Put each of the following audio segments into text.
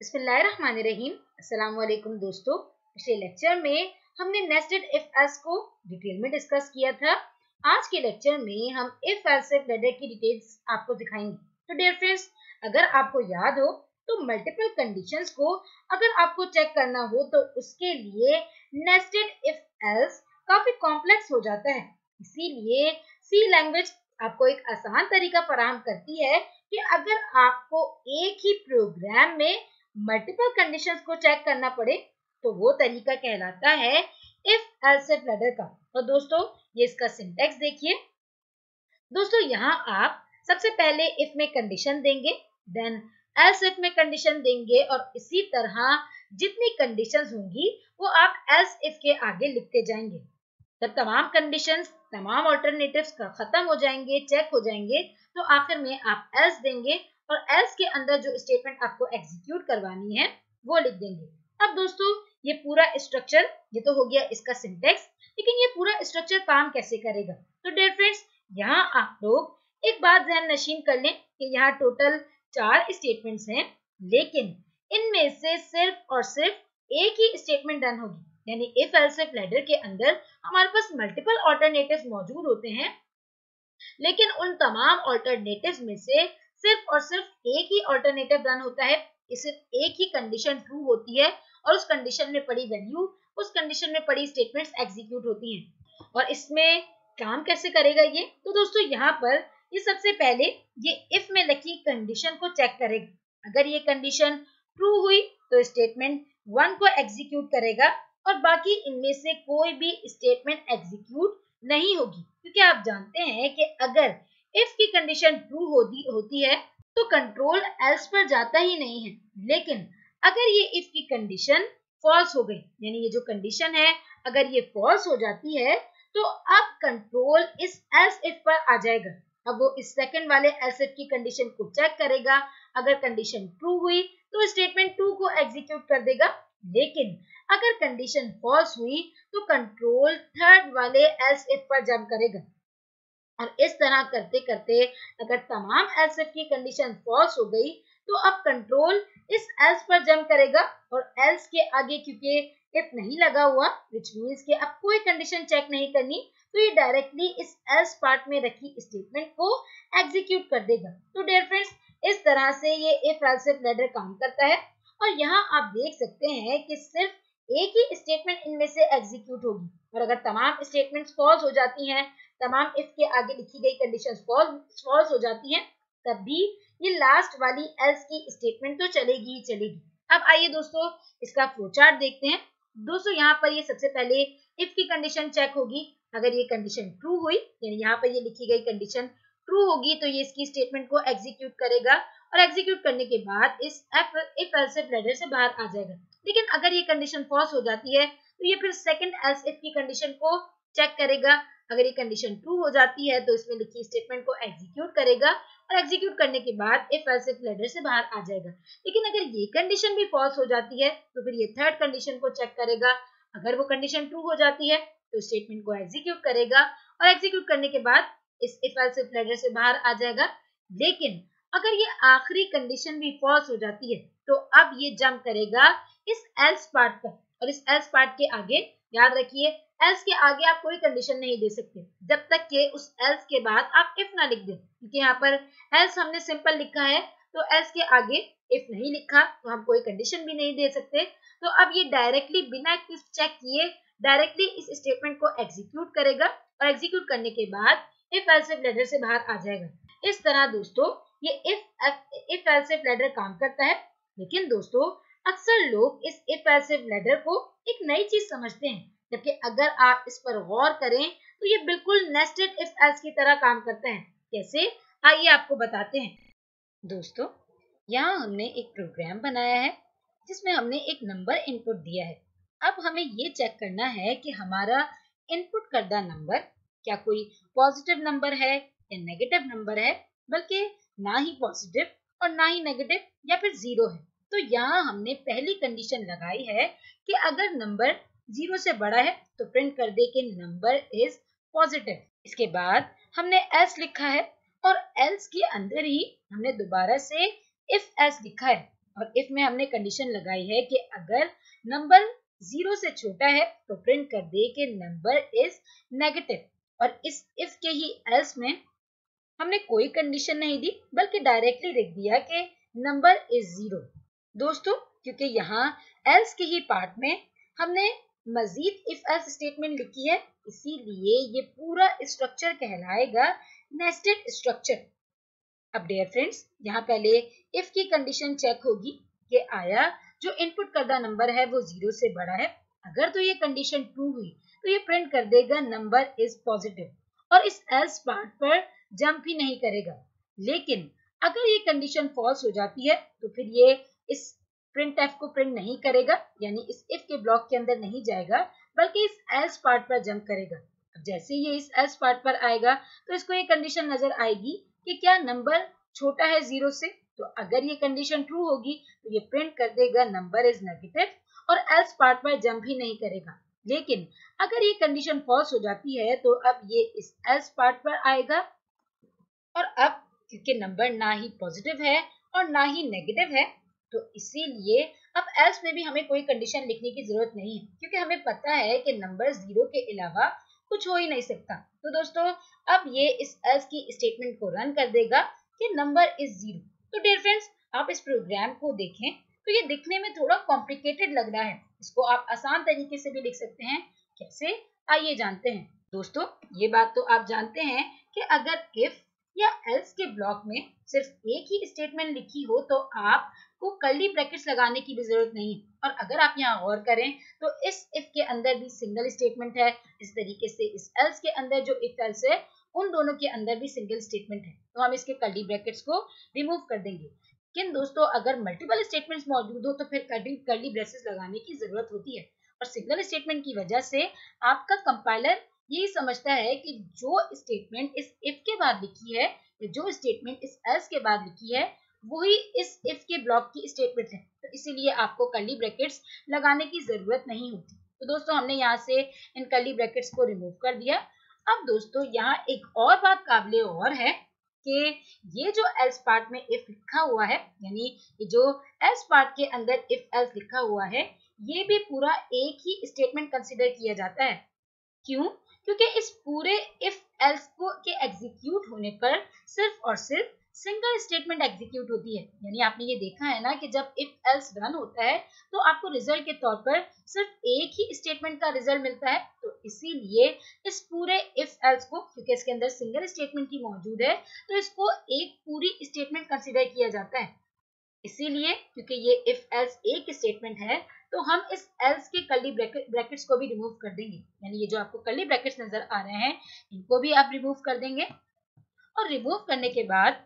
बिस्मिल्लाहिर्रहमानिर्रहीम। अस्सलाम वालेकुम दोस्तों। पिछले लेक्चर में हमने नेस्टेड इफ एल्स को डिटेल में डिस्कस किया था। आज के लेक्चर में हम इफ एल्स इफ लेटर की डिटेल्स आपको दिखाएंगे। तो डियर फ्रेंड्स, अगर आपको याद हो तो मल्टीपल कंडीशंस को अगर आपको चेक करना हो तो उसके लिए नेस्टेड इफ एल्स काफी कॉम्प्लेक्स हो जाता है। इसीलिए सी लैंग्वेज आपको एक आसान तरीका फराहम करती है कि अगर आपको एक ही प्रोग्राम में मल्टीपल कंडीशंस को चेक करना पड़े तो वो तरीका कहलाता है इफ एल्स इफ लेटर का। तो दोस्तों, ये इसका सिंटैक्स देखिए। दोस्तों, यहाँ आप सबसे पहले इफ में कंडीशन देंगे, देन एल्स इफ में कंडीशन देंगे और इसी तरह जितनी कंडीशंस होंगी वो आप एल्स इफ के आगे लिखते जाएंगे। जब तमाम कंडीशंस, तमाम ऑल्टरनेटिव्स का खत्म हो जाएंगे, चेक हो जाएंगे, तो आखिर में आप एल्स देंगे और एल्स के अंदर जो स्टेटमेंट आपको एग्जीक्यूट करवानी है वो लिख देंगे। अब दोस्तों, ये पूरा स्ट्रक्चर, ये तो हो गया इसका सिंटैक्स, लेकिन ये पूरा स्ट्रक्चर काम कैसे करेगा? तो डियर फ्रेंड्स, यहाँ आप लोग एक बात ध्यान नशीन कर लें कि यहाँ टोटल 4 स्टेटमेंट्स हैं, लेकिन इनमें से सिर्फ और सिर्फ एक ही स्टेटमेंट रन होगी। यानी इफ एल्स इफ लेटर के अंदर हमारे पास मल्टीपल ऑल्टरनेटिव्स मौजूद होते हैं, लेकिन उन तमाम ऑल्टरनेटिव्स में से सिर्फ और सिर्फ एक ही ऑल्टरनेटिव रन होता है। सिर्फ एक ही कंडीशन ट्रू होती है और उस कंडीशन में पड़ी वैल्यू, उस कंडीशन में पड़ी स्टेटमेंट्स एग्जीक्यूट होती हैं। और इसमें काम कैसे करेगा ये? तो दोस्तों, यहाँ पर ये सबसे पहले ये इफ में लिखी कंडीशन को चेक करेगा। अगर ये कंडीशन ट्रू हुई तो स्टेटमेंट 1 को एग्जीक्यूट करेगा और बाकी इनमें से कोई भी स्टेटमेंट एग्जीक्यूट नहीं होगी, क्योंकि आप जानते हैं कि अगर इफ की कंडीशन ट्रू होती है तो कंट्रोल एल्स पर जाता ही नहीं है। लेकिन अगर ये इफ की कंडीशन फॉल्स हो गई, यानी ये जो कंडीशन है अगर ये फॉल्स हो जाती है तो अब कंट्रोल इस एल्स इफ पर आ जाएगा। अब वो इस सेकंड वाले एल्स इफ की कंडीशन को चेक करेगा। अगर कंडीशन ट्रू हुई तो स्टेटमेंट 2 को एग्जीक्यूट कर देगा, लेकिन अगर कंडीशन फॉल्स हुई तो कंट्रोल थर्ड वाले एल्स इफ पर जंप करेगा। और इस तरह करते करते अगर तमाम एल्स इफ की कंडीशन फॉल्स हो गई तो अब कंट्रोल इस एल्स पर जंप करेगा और एल्स के आगे क्योंकि इफ नहीं लगा हुआ, विच मींस कि अब कोई कंडीशन चेक नहीं करनी, तो ये डायरेक्टली इस एल्स पार्ट में रखी स्टेटमेंट को एग्जीक्यूट कर देगा। तो डियर फ्रेंड्स, इस तरह से ये इफ एल्स इफ लेटर काम करता है। और यहाँ आप देख सकते हैं कि सिर्फ एक ही स्टेटमेंट इनमें से एग्जीक्यूट होगी और अगर तमाम स्टेटमेंट्स फॉल्स हो जाती हैं, तमाम इफ के आगे लिखी गई कंडीशंस फॉल्स हो जाती हैं, तब भी ये लास्ट वाली एल्स की स्टेटमेंट तो चलेगी ही चलेगी। अब आइए दोस्तों, इसका फ्लो चार्ट देखते हैं। दोस्तों, यहाँ पर ये सबसे पहले इफ की कंडीशन चेक होगी। अगर ये कंडीशन ट्रू हुई, यानी यहाँ पर ये लिखी गई कंडीशन ट्रू होगी, तो ये इसकी स्टेटमेंट को एग्जीक्यूट करेगा और एग्जीक्यूट करने के बाद इस इफ एल्स इफ लेटर से बाहर आ जाएगा। लेकिन अगर ये कंडीशन फॉल्स हो जाती है तो ये फिर सेकंड एल्स इफ की कंडीशन को चेक करेगा। अगर ये कंडीशन ट्रू हो जाती है तो इसमें लिखी स्टेटमेंट को एग्जीक्यूट करेगा और एग्जीक्यूट करने के बाद इफ एल्स इफ लेटर से बाहर आ जाएगा। लेकिन अगर ये कंडीशन भी फॉल्स हो जाती है तो फिर ये थर्ड कंडीशन को चेक करेगा। अगर वो कंडीशन ट्रू हो जाती है तो स्टेटमेंट को एग्जीक्यूट करेगा और एग्जीक्यूट करने के बाद इस इफ एल्स इफ लेटर से बाहर आ जाएगा। लेकिन अगर ये आखिरी कंडीशन भी फॉल्स हो जाती है तो अब ये जंप करेगा इस एल्स पार्ट पर, और इस एल्स पार्ट के आगे याद रखिए, एल्स के आगे आप कोई कंडीशन नहीं दे सकते जब तक कि उस एल्स के बाद आप इफ ना लिख दें, क्योंकि यहाँ पर एल्स हमने सिंपल लिखा है तो एल्स के आगे इफ नहीं लिखा तो हम कोई कंडीशन भी नहीं दे सकते। तो अब ये डायरेक्टली बिना किस चेक किए डायरेक्टली इस स्टेटमेंट को एग्जीक्यूट करेगा और एग्जीक्यूट करने के बाद इफ एल्स इफ लेटर से बाहर आ जाएगा। इस तरह दोस्तों ये इफ एल्स इफ लेटर काम करता है। लेकिन दोस्तों, अक्सर लोग इस इफ एल्स इफ लेटर को एक नई चीज समझते हैं, जबकि अगर आप इस पर गौर करें तो ये बिल्कुल नेस्टेड इफ एल्स की तरह काम करता है। कैसे? आइए आपको बताते हैं। दोस्तों, यहाँ हमने एक प्रोग्राम बनाया है जिसमें हमने एक नंबर इनपुट दिया है। अब हमें ये चेक करना है कि हमारा इनपुट करदा नंबर क्या कोई पॉजिटिव नंबर है या नेगेटिव नंबर है, बल्कि ना ही पॉजिटिव और ना ही नेगेटिव या फिर जीरो है। तो यहाँ हमने पहली कंडीशन लगाई है कि अगर नंबर 0 से बड़ा है तो प्रिंट कर दे कि नंबर इज पॉजिटिव। इसके बाद हमने एल्स लिखा है और एल्स के अंदर ही हमने दोबारा से इफ एल्स लिखा है। और इफ में हमने कंडीशन लगाई है कि अगर नंबर 0 से छोटा है तो प्रिंट कर दे कि नंबर इज नेगेटिव। और इस इफ के ही एल्स में हमने कोई कंडीशन नहीं दी बल्कि डायरेक्टली लिख दिया कि नंबर इज 0। दोस्तों क्योंकि यहाँ एल्स के ही पार्ट में हमने मजीद इफ एल्स स्टेटमेंट लिखी है, इसीलिए ये पूरा स्ट्रक्चर कहलाएगा नेस्टेड स्ट्रक्चर। अब डियर फ्रेंड्स, यहाँ पहले इफ की कंडीशन चेक होगी कि आया जो इनपुट करदा नंबर है वो 0 से बड़ा है। अगर तो ये कंडीशन ट्रू हुई तो ये प्रिंट कर देगा नंबर इज पॉजिटिव और इस एल्स पार्ट पर जंप ही नहीं करेगा। लेकिन अगर ये कंडीशन फॉल्स हो जाती है तो फिर ये इस प्रिंट एफ को प्रिंट नहीं करेगा, यानी इस इफ के ब्लॉक के अंदर नहीं जाएगा बल्कि इस एल्स पार्ट पर जंप करेगा। अब जैसे ये इस एल्स पार्ट पर आएगा तो इसको ये कंडीशन नजर आएगी कि क्या नंबर छोटा है 0 से। तो अगर ये कंडीशन ट्रू होगी तो ये प्रिंट कर देगा नंबर इज नेगेटिव और एल्स पार्ट पर जंप ही नहीं करेगा। लेकिन अगर ये कंडीशन फॉल्स हो जाती है तो अब ये इस एल्स पार्ट पर आएगा और अब क्योंकि नंबर ना ही पॉजिटिव है और ना ही नेगेटिव है तो इसीलिए अब एल्स में भी हमें कोई कंडीशन लिखने की जरूरत नहीं है, क्योंकि हमें पता है कि नंबर 0 के अलावा कुछ हो ही नहीं सकता। तो दोस्तों अब ये इस एल्स की स्टेटमेंट को रन कर देगा कि नंबर इज 0। तो डियर फ्रेंड्स, आप इस प्रोग्राम को देखें तो ये दिखने में थोड़ा कॉम्प्लिकेटेड लग रहा है, इसको आप आसान तरीके से भी लिख सकते हैं। कैसे, आइए जानते हैं। दोस्तों ये बात तो आप जानते हैं कि अगर इफ या एल्स के ब्लॉक में सिर्फ एक ही स्टेटमेंट लिखी हो तो आपको कर्ली ब्रैकेट्स लगाने की भी जरूरत नहीं। और अगर आप यहाँ गौर करें तो इस इफ के अंदर भी सिंगल स्टेटमेंट है, इस तरीके से इस एल्स के अंदर जो इफ एल्स है उन दोनों के अंदर भी सिंगल स्टेटमेंट है, तो हम इसके कर्ली ब्रैकेट्स को रिमूव कर देंगे। लेकिन दोस्तों अगर मल्टीपल स्टेटमेंट्स मौजूद हो तो फिर कर्ली ब्रेसेस लगाने की जरूरत होती है। और सिंगल स्टेटमेंट की वजह से आपका कंपाइलर यही समझता है कि जो स्टेटमेंट इस इफ के बाद लिखी है, जो स्टेटमेंट इस एल्स के बाद लिखी है, वही इस इफ के ब्लॉक की स्टेटमेंट है, तो इसीलिए आपको कर्ली ब्रैकेट्स लगाने की जरूरत नहीं होती। तो दोस्तों हमने यहाँ से इन कर्ली ब्रैकेट्स को रिमूव कर दिया। अब दोस्तों यहाँ एक और बात काबिले और है कि ये जो एल्स पार्ट में इफ लिखा हुआ है, यानी ये जो एल्स पार्ट के अंदर इफ एल्स लिखा हुआ है, ये भी पूरा एक ही स्टेटमेंट कंसिडर किया जाता है। क्यों? क्योंकि इस पूरे इफ एल्स को के एग्जीक्यूट होने पर सिर्फ और सिर्फ सिंगल स्टेटमेंट एग्जीक्यूट होती है। यानी आपने ये देखा है ना कि जब इफ एल्स रन होता है तो आपको रिजल्ट के तौर पर सिर्फ एक ही स्टेटमेंट का रिजल्ट मिलता है। तो इसीलिए इस पूरे इफ एल्स को, क्योंकि इसके अंदर सिंगल स्टेटमेंट ही मौजूद है, तो इसको एक पूरी स्टेटमेंट कंसिडर किया जाता है। इसीलिए क्योंकि ये इफ एल्स एक स्टेटमेंट है तो हम इस एल्स के कर्ली ब्रैकेट्स को भी रिमूव कर देंगे। यानी ये जो आपको कर्ली ब्रैकेट्स नजर आ रहे हैं इनको भी आप रिमूव कर देंगे। और रिमूव करने के बाद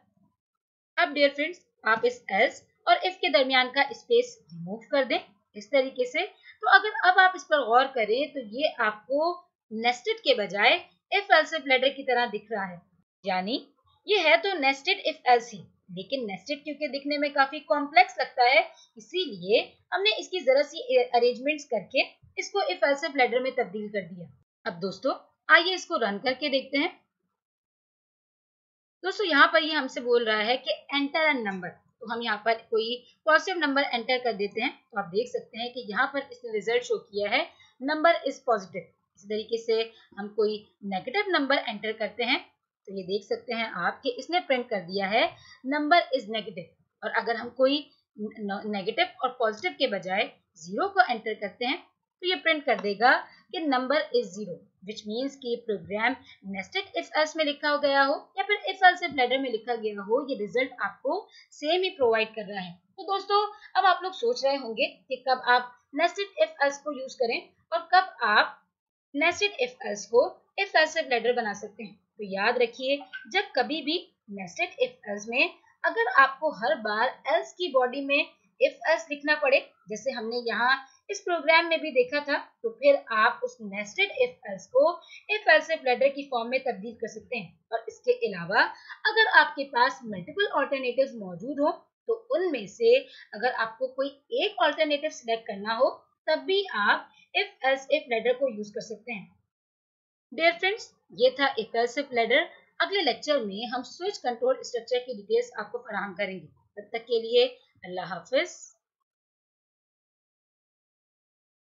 अब डियर फ्रेंड्स आप इस एल्स और इफ के दरमियान का स्पेस रिमूव कर दें इस तरीके से। तो अगर अब आप इस पर गौर करें तो ये आपको नेस्टेड के बजाय इफ एल्स इफ लैडर की तरह दिख रहा है। यानी ये है तो नेस्टेड इफ एल्स ही, लेकिन नेस्टेड क्योंकि दिखने में काफी कॉम्प्लेक्स लगता है, इसीलिए हमने इसकी जरा सी अरेंजमेंट्स करके इसको इफ एल्स इफ लैडर में तब्दील कर दिया। अब दोस्तों आइए इसको रन करके देखते हैं। दोस्तों यहाँ पर ये हमसे बोल रहा है कि एंटर अ नंबर, तो हम यहाँ पर कोई पॉजिटिव नंबर एंटर कर देते हैं। तो आप देख सकते हैं कि यहाँ पर इसने रिजल्ट शो किया है नंबर इज पॉजिटिव। इसी तरीके से हम कोई नेगेटिव नंबर एंटर करते हैं तो ये देख सकते हैं आप कि इसने प्रिंट कर दिया है नंबर इज नेगेटिव। और अगर हम कोई नेगेटिव और पॉजिटिव के बजाय 0 को एंटर करते हैं तो ये प्रिंट कर देगा कि नंबर इज 0, विच मीन्स कि प्रोग्राम नेस्टेड इफ एल्स में लिखा गया हो या फिर इफ एल्स इफ लैडर में लिखा गया हो, ये रिजल्ट आपको सेम ही प्रोवाइड कर रहा है। तो दोस्तों अब आप लोग सोच रहे होंगे कि कब आप नेस्टेड इफ एल्स को यूज करें और कब आप नेस्टेड इफ एल्स को इफ एल्स इफ लैडर बना सकते हैं। तो याद रखिए, जब कभी भी नेस्टेड इफ एल्स में अगर आपको हर बार एल्स की बॉडी में इफ एल्स लिखना पड़े, जैसे हमने यहाँ इस प्रोग्राम में भी देखा था, तो फिर आप उस नेस्टेड इफ एल्स को इफ एल्स इफ लैडर की फॉर्म में तब्दील कर सकते हैं। और इसके अलावा अगर आपके पास मल्टीपल ऑल्टरनेटिव्स मौजूद हो तो उनमें से अगर आपको कोई एक ऑल्टरनेटिव सिलेक्ट करना हो तब भी आप इफ एल्स इफ लैडर को यूज कर सकते हैं। डियर फ्रेंड्स, ये था इफ एल्स इफ लैडर। अगले लेक्चर में हम स्विच कंट्रोल स्ट्रक्चर की डिटेल्स आपको फराहम करेंगे। तब तक के लिए अल्लाह हाफिज।